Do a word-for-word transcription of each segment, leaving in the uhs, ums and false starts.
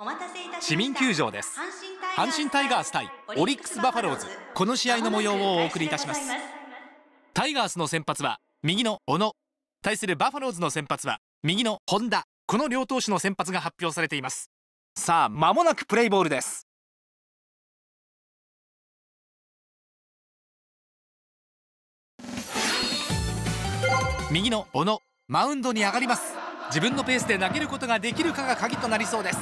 市民球場です。阪神タイガース対オリックスバファローズ、この試合の模様をお送りいたします。タイガースの先発は右の小野、対するバファローズの先発は右の本田、この両投手の先発が発表されています。さあ間もなくプレイボールです。右の小野、マウンドに上がります。自分のペースで投げることができるかが鍵となりそうです。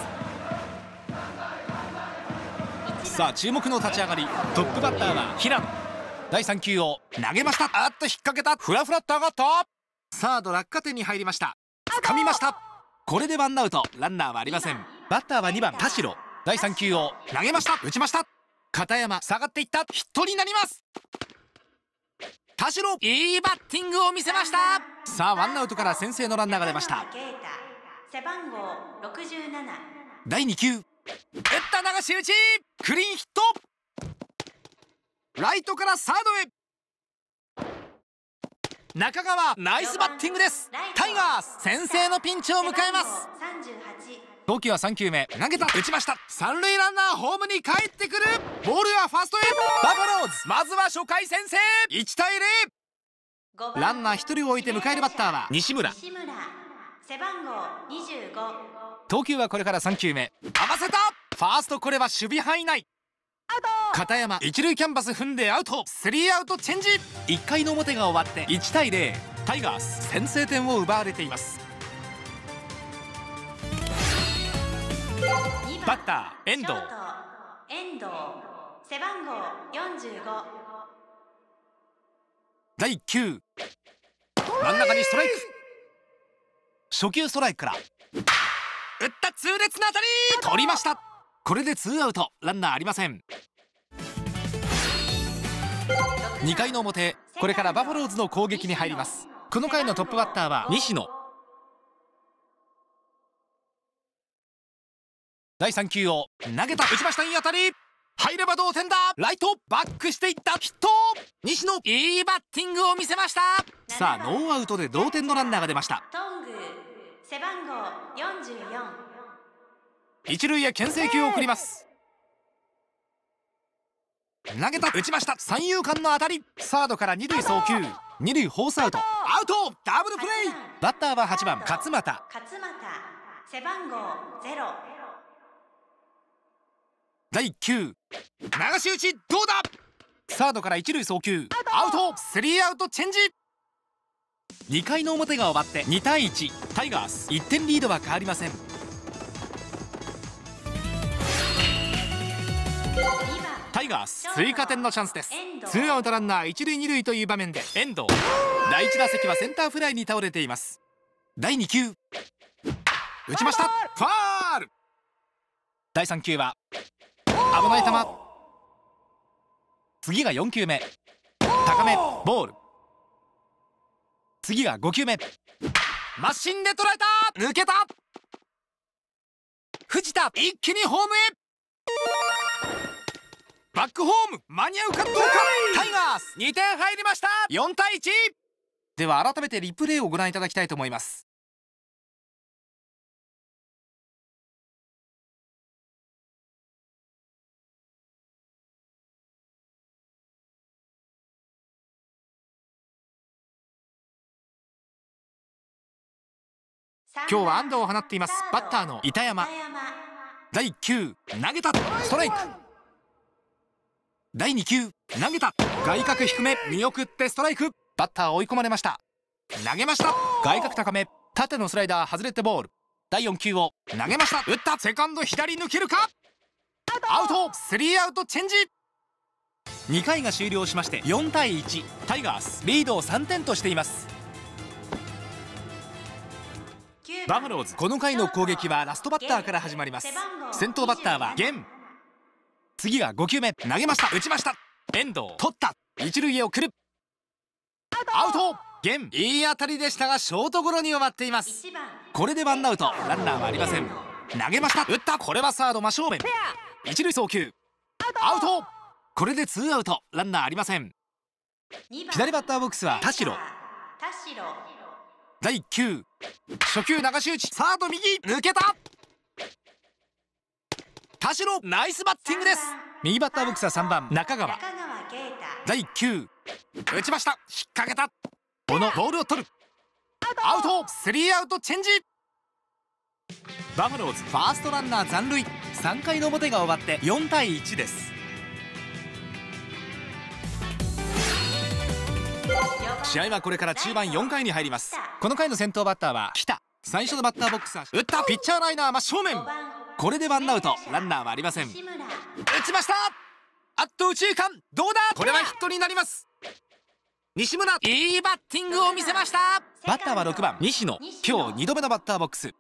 さあ注目の立ち上がり、トップバッターは平野。だいさん球を投げました。あっと引っ掛けた。フラフラっと上がった。サード落下点に入りました。掴みました。これでワンアウト、ランナーはありません。バッターはにばん田代。だいさん球を投げました。打ちました。片山下がっていった。ヒットになります。田代、いいバッティングを見せました。さあワンアウトから先制のランナーが出ました。だいに球、打った流し打ち、クリーンヒット。ライトからサードへ。中川、ナイスバッティングです。タイガース先制のピンチを迎えます。投球はさん球目、投げた、打ちました。三塁ランナーホームに帰ってくる。ボールはファーストへ。バファローズまずは初回先制。いちたいゼロ。ランナーひとりを置いて迎えるバッターは西村。投球はこれからさん球目、合わせた。ファースト、これは守備範囲内。片山、一塁キャンバス踏んでアウト。スリーアウトチェンジ。いっかいの表が終わっていちたいゼロ。タイガース先制点を奪われています。バッター遠藤。背番号よんじゅうご。だいいっ球、真ん中にストライク。初球ストライクから打った。痛烈な当たり、取りました。これでツーアウト、ランナーありません。にかいの表、これからバファローズの攻撃に入ります。この回のトップバッターは西野。だいさん球を投げた、打ちました。いい当たり、入れば同点だ。ライトバックしていった。ヒット。西野、いいバッティングを見せました。さあノーアウトで同点のランナーが出ました。背番号よんじゅうよん。一塁へ牽制球を送ります。投げた、打ちました。三遊間の当たり。サードから二塁送球、二塁フォースアウト。アウト、ダブルプレー。バッターははちばん勝俣。背番号ゼロ。だいいっ球、流し打ち、どうだ。サードから一塁送球、アウト。スリーアウトチェンジ。にかいの表が終わってにたいいち。タイガースいってんリードは変わりません。タイガース追加点のチャンスです。ツーアウトランナー一塁二塁という場面で遠藤。だいいち打席はセンターフライに倒れています。だいに球、打ちました。ファール。だいさん球は危ない球。次がよん球目、高めボール。次がご球目、マシンで捉えた。抜けた。藤田、一気にホームへ。バックホーム間に合うかどうか。タイガースにてん入りました。よんたいいち。では改めてリプレイをご覧いただきたいと思います。今日は安打を放っています。バッターの板山。だいいっ球、投げた、ストライク。だいに球、投げた、外角低め、見送ってストライク。バッター追い込まれました。投げました。外角高め、縦のスライダー外れてボール。だいよん球を投げました。打った。セカンド左抜けるか。アウト。スリーアウトチェンジ。にかいが終了しましてよんたいいち。タイガースリードをさんてんとしています。バファローズこの回の攻撃はラストバッターから始まります。先頭バッターは源。次がご球目、投げました。打ちました。遠藤、取った。一塁へ送る。アウト。源、いい当たりでしたがショートゴロに終わっています。これでワンアウト、ランナーはありません。投げました。打った。これはサード真正面。一塁送球、アウト。これでツーアウト、ランナーありません。左バッターボックスは田代。だいいっ球、初球流し打ち、サード右抜けた。 田代、ナイスバッティングです。右バッターボックスはさんばん中川。だいきゅう打ちました。引っ掛けた。小野、ボールを取る。アウト。スリーアウトチェンジ。バファローズファーストランナー残塁。さんかいの表が終わってよんたいいちです。試合はこれから中盤よんかいに入ります。この回の先頭バッターは北。最初のバッターボックスは打った。ピッチャーライナー真正面。これでワンアウト、ランナーはありません。打ちました。あっと右中間、どうだ。これはヒットになります。西村、いいバッティングを見せました。バッターはろくばん西野。今日にどめのバッターボックス。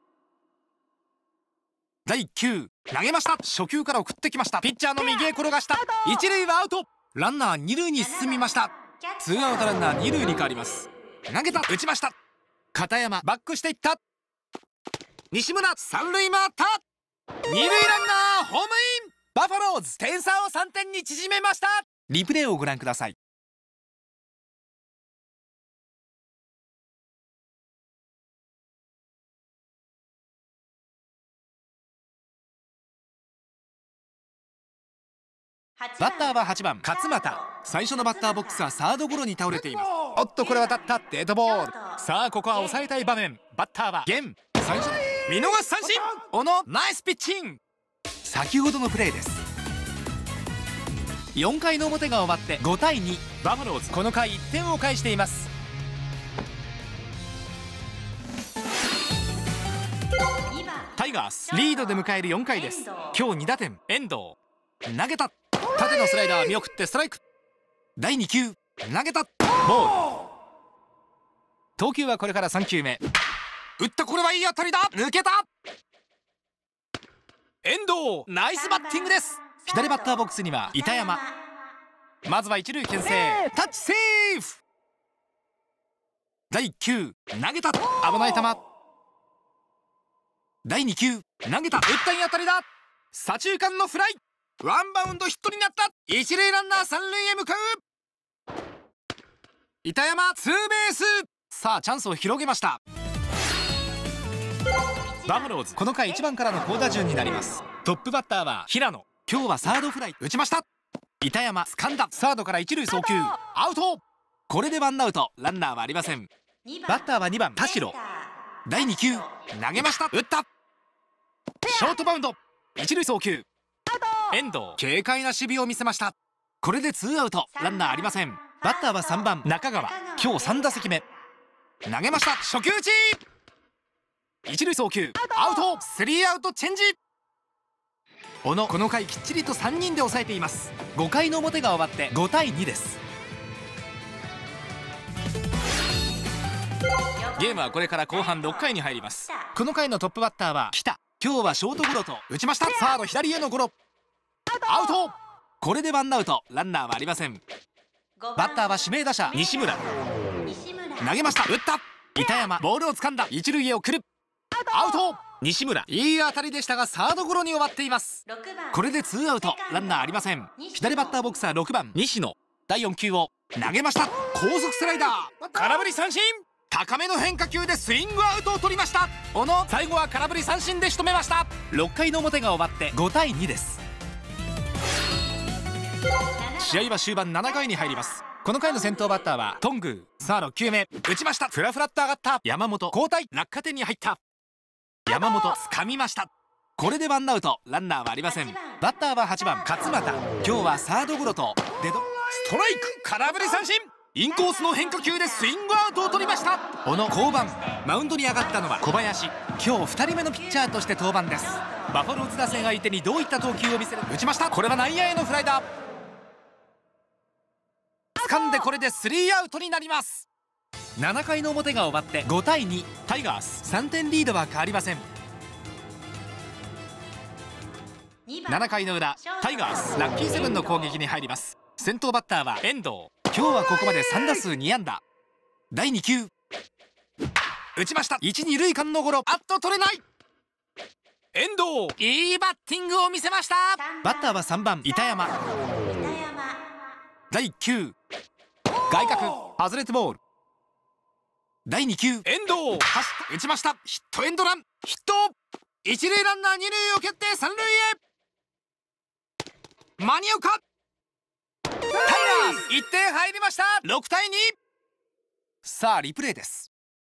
だいきゅう投げました。初球から送ってきました。ピッチャーの右へ転がした。一塁はアウト。ランナー二塁に進みました。ツーアウトランナー二塁に変わります。投げた。打ちました。片山バックしていった。西村三塁回った。二塁ランナーホームイン。バファローズ点差をさんてんに縮めました。リプレイをご覧ください。バッターははちばん勝俣。最初のバッターボックスはサードゴロに倒れています。おっとこれは当たった。デッドボール。さあここは抑えたい場面。バッターは源。最初の見逃し三振。小野ナイスピッチング。先ほどのプレーです。よんかいの表が終わってごたいに。バファローズこの回いってんを返しています。タイガースリードで迎えるよんかいです。今日にだてん。遠藤投げた。縦のスライダー見送ってストライク。だいにきゅう投げた。ボール。投球はこれからさんきゅうめ。打った。これはいい当たりだ。抜けた。遠藤ナイスバッティングです。左バッターボックスには板山。まずは一塁牽制。タッチセーフ。だいきゅう投げた。危ない球。だいにきゅう投げた。打った。いい当たりだ。左中間のフライ。ワンバウンドヒットになった。一塁ランナー三塁へ向かう。板山ツーベース。さあチャンスを広げました。バファローズこの回いちばんからの好打順になります。トップバッターは平野。今日はサードフライ。打ちました。板山掴んだ。サードから一塁送球。アウト。これでワンアウト、ランナーはありません。バッターはにばん田代。だいにきゅう投げました。打った。ショートバウンド。一塁送球。遠藤軽快な守備を見せました。これでツーアウト、ランナーありません。バッターはさんばん中川。今日さんだせきめ。投げました。初球打ち。一塁送球。アウト。スリーアウトチェンジ。小野この回きっちりとさんにんで抑えています。ごかいの表が終わってごたいにです。ゲームはこれから後半ろっかいに入ります。この回のトップバッターは北。今日はショートゴロと打ちました。サード左へのゴロ。アウト。これでワンアウト、ランナーはありません。バッターは指名打者西村。投げました。打った。板山ボールを掴んだ。一塁へ送る。アウト。西村いい当たりでしたがサードゴロに終わっています。これでツーアウト、ランナーありません。左バッターボックスはろくばん西野。だいよん球を投げました。高速スライダー。空振り三振。高めの変化球でスイングアウトを取りました。小野最後は空振り三振で仕留めました。ろっかいの表が終わってごたいにです。試合は終盤ななかいに入ります。この回の先頭バッターは頓宮。さあろっ球目打ちました。フラフラっと上がった山本。交代。落下点に入った。山本掴みました。これでワンアウト、ランナーはありません。バッターははちばん勝俣。今日はサードゴロとデッドストライク。空振り三振。インコースの変化球でスイングアウトを取りました。小野降板。マウンドに上がったのは小林。今日ふたりめのピッチャーとして登板です。バファローズ打線相手にどういった投球を見せる。打ちました。これは内野へのフライだ。掴んでこれでスリーアウトになります。ななかいの表が終わってごたいに。タイガースさんてんリードは変わりません。ななかいの裏、タイガースラッキーセブンの攻撃に入ります。先頭バッターは遠藤。今日はここまでさんだすうにあんだ。だいに球打ちました。いち、に塁間のゴロ。あっと取れない。遠藤いいバッティングを見せました。バッターはさんばん板山。だいいっ球外角外れてボール。だいに球遠藤走って打ちました。ヒットエンドラン。ヒット。一塁ランナー二塁を蹴って三塁へ。 間に合うか。タイガースいってん入りました。ろくたいに。さあリプレイです。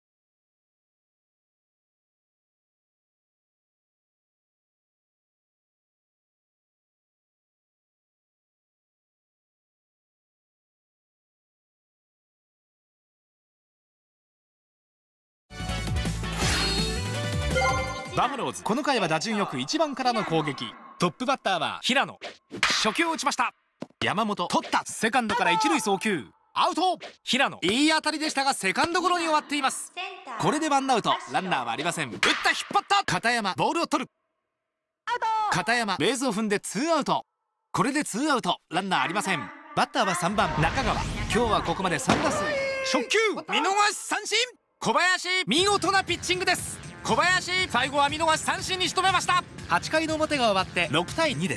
バファローズ、この回は打順よくいちばんからの攻撃。トップバッターは平野。初球を打ちました。山本取った。セカンドから一塁送球、アウト。平野いい当たりでしたがセカンドゴロに終わっています。これでワンアウト、ランナーはありません。打った、引っ張った。片山ボールを取る。片山ベースを踏んでツーアウト。これでツーアウト、ランナーありません。バッターはさんばん中川。今日はここまでさん打数。初球見逃し三振。小林見事なピッチングです。小林最後は見逃し三振に仕留めました。はちかいの表が終わってろくたいにです。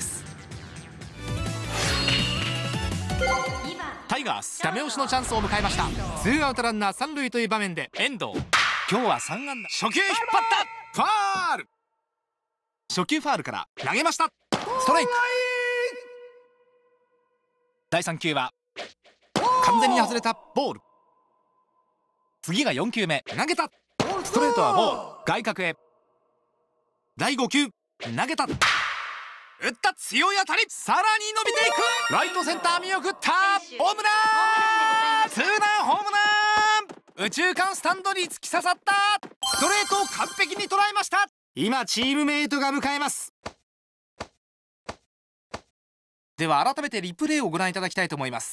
タイガースダメ押しのチャンスを迎えました。ツーアウトランナー三塁という場面で遠藤。今日はさん安打。初球引っ張った。ファール。初球ファールから投げました。ストライク。だいさん球は完全に外れたボール。次がよん球目、投げた。ストレートはボール。外角へ。だいご球投げた。打った。強い当たり。さらに伸びていく。ライトセンター見送った。ホームラン。ツーランホームラン。右中間スタンドに突き刺さった。ストレートを完璧に捉えました。今チームメイトが迎えます。では改めてリプレイをご覧いただきたいと思います。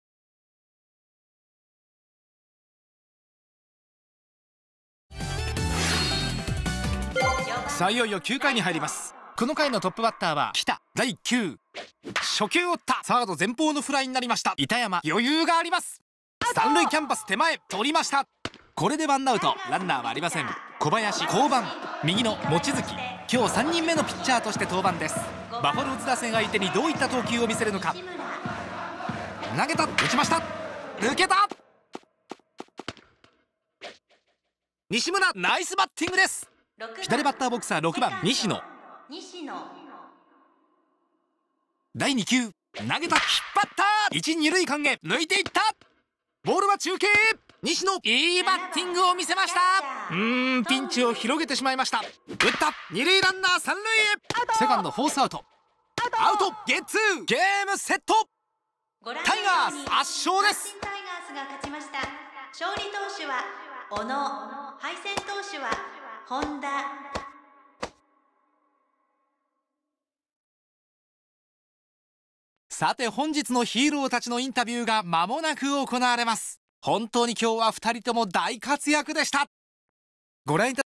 さあいよいよきゅうかいに入ります。この回のトップバッターは北。だいいっ球初球を打った。サード前方のフライになりました。板山余裕があります。三塁キャンバス手前取りました。これでワンアウト、ランナーはありません。小林降板。右の望月今日さんにんめのピッチャーとして登板です。バファローズ打線相手にどういった投球を見せるのか。投げた。打ちました。抜けた。西村ナイスバッティングです。左バッターボックスはろくばん西野。だいに球投げた。引っ張った。一二塁間へ抜いていった。ボールは中継。西野いいバッティングを見せました。うーんピンチを広げてしまいました。打った。二塁ランナー三塁へ。セカンドフォースアウト。アウト。ゲッツー。ゲームセット。タイガース圧勝です。 タイガースが勝ちました。勝利投手は小野、敗戦投手は本田。 さて本日のヒーローたちのインタビューが間もなく行われます。本当に今日はふたりとも大活躍でした。ご覧いただ